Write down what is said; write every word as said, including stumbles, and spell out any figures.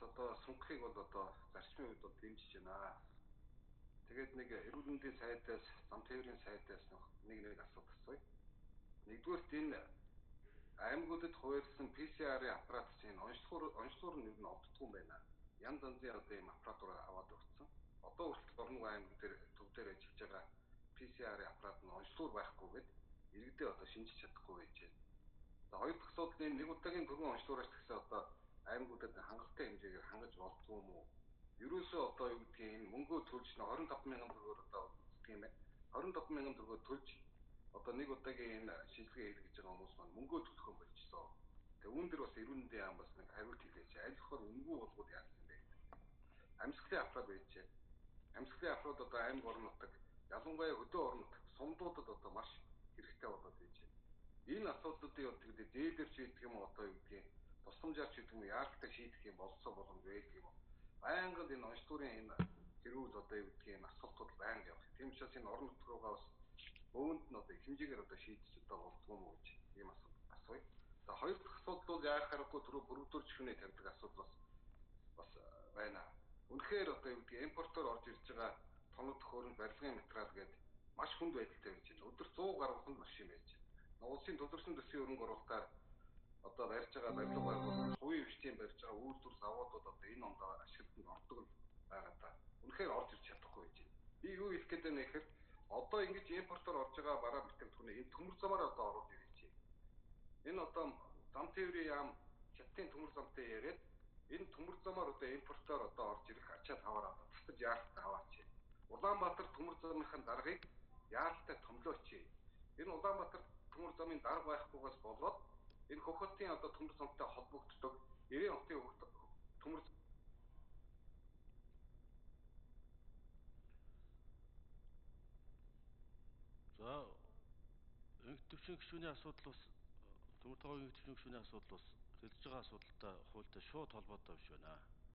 одоо сонгохыг бол одоо зарчмын үед бол дэмжиж байна. Тэгээд нэг эрүүл мэндийн сайдаас, зам тээврийн сайдаас нэг нэг асуудал асууя. Нэгдүгээрт энэ аймагуудад хуваарлсан пэ цэ арын аппарат чинь онцлогоор онцлогоор нь юу н олддгүй юм байна. Янз янзын одоо ийм аппаратур аваад өгсөн. Одоо хүртэл орон аймаг дээр төв дээр ажиллаж байгаа пэ цэ арын аппарат нь онцлогоор байхгүйгээд иргэдээ одоо шинжиж чадахгүй байж байна. За хоёр дахь асуудал энэ нэг удаагийн түргэн онцлогоороос тэгсэн одоо аймагуудад хангалттай хэмжээгээр хангаж болдгоо юм уу? Ерөөсөө одоо юу гэдгийг энэ мөнгөө төлж н двадцать мянган төгрөгөөр одоо үздэг юм байна. двадцать мянган төгрөгөөр төлж одоо нэг удаагийн энэ шилжлэгээ хийх гэж байгаа хүмүүс маань мөнгөө төлөхөн болчихсон. Тэгээ үүн дээр бас эрүүл мэндийн яам бас нэг хариулт хэлээч. Аль болохоор үнгүй болгоод яасан юм бэ? Амьсгалын аппарат байжээ. Амьсгалын аппарат одоо аймаг орон нутаг, ялангуяа хөдөө орон нутаг, сумдуудад одоо маш хэрэгтэй болоод байжээ. Энэ асуудлуудыг бол тэгээд зээлэр шийдэх юм одоо юу гэдгийг тусламжаар шийдэх юм яаралтай шийдэх юм болцоо боломж байдаг юм уу? Байнга энэ онцлогын энэ хэрүүл одоо юу гэдгийг энэ асуултууд байнга явах. Тийм учраас энэ орон нутг руугаа бас өөнд нь одоо хэмжээгээр одоо шийдэж одоо болдгоо юм уу гэж ийм асуудал асууя. За хоёр дахь асуудал бол яах харахгүй түрүү бүрдүүрч хүнээ тавьдаг асуудал бас бас байна. Үнэхээр одоо юу гэдгийг импортоор орж ирж байгаа тоног төхөөрөмж барилгын материал гэдэг маш хүнд байдалтай байж байна. Өдөр сто гаруй хүн машин байж байна. Улсын төлөвлөсөн төсвийн хөрөнгө оруулалтаар одоо барьж байгаа барилга байгууллагууд хувийн хвшtiin барьж байгаа үйлдвэр заводууд одоо энэ онд ашиглалтанд ордог л байгаа да. Үнэхээр орж ирч чадахгүй байж байна. Би юу хэлэх гээд байна гэхээр одоо ингэж импортоор орж байгаа бараа бүтээгдэхүүнээ энэ төмөр замаар одоо оруулж ирээч. Энэ одоо зам тээврийн яам хятадын төмөр замтай яриад энэ төмөр замаар одоо импортоор одоо орж ирэх ачаал хаваараа татаж яаралтай аваач. Улаанбаатар төмөр замынхаа даргаыг яаралтай томлооч. Энэ Улаанбаатар төмөр замын дарга байхгүйгээс болоод энэ Хөх хотын одоо төмөр замтай холбогддог Ирээн хотын төмөр За инх төвшин гишүүний асуудал бас төмөр тогоогийн төвшин гишүүний асуудал бас хэлж байгаа асуудалтай хуультай шууд холбоотой биш байна.